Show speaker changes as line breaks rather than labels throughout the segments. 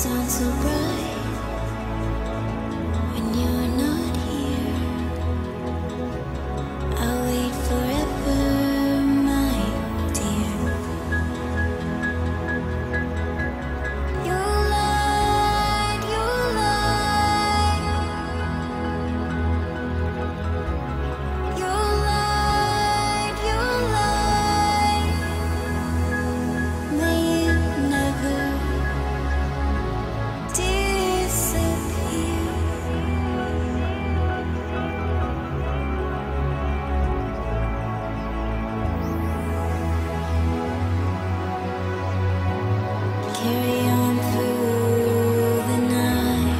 Stars aren't so bright when you're not here. I'll wait forever, my dear. You'll light, you'll light, you'll light, you'll light. May it never disappear. Carry on through the night.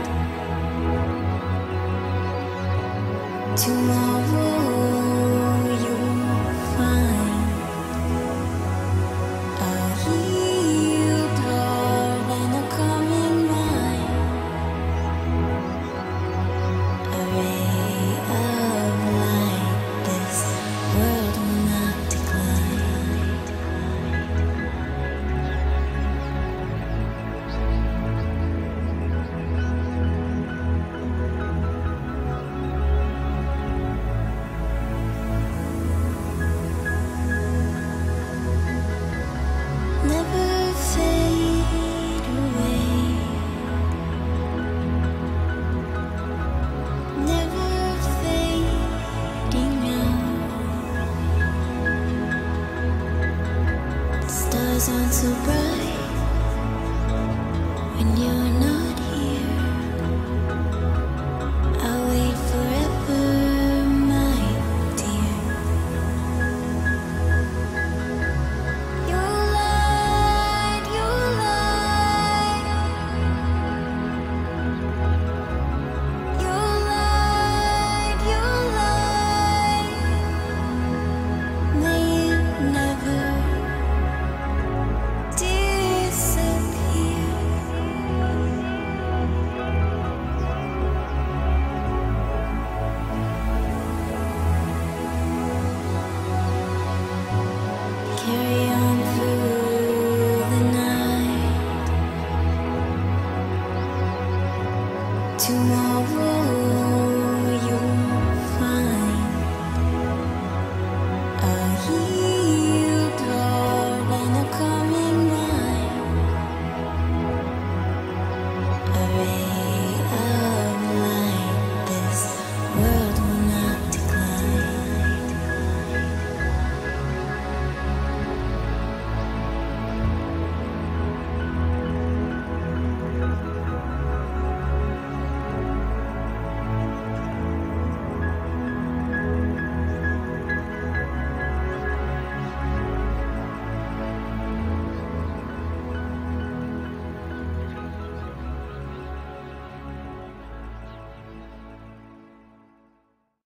Tomorrow you'll find a healed heart and a calming mind. A ray of light, this world will not decline. Never fade away, never fading out. Stars aren't so bright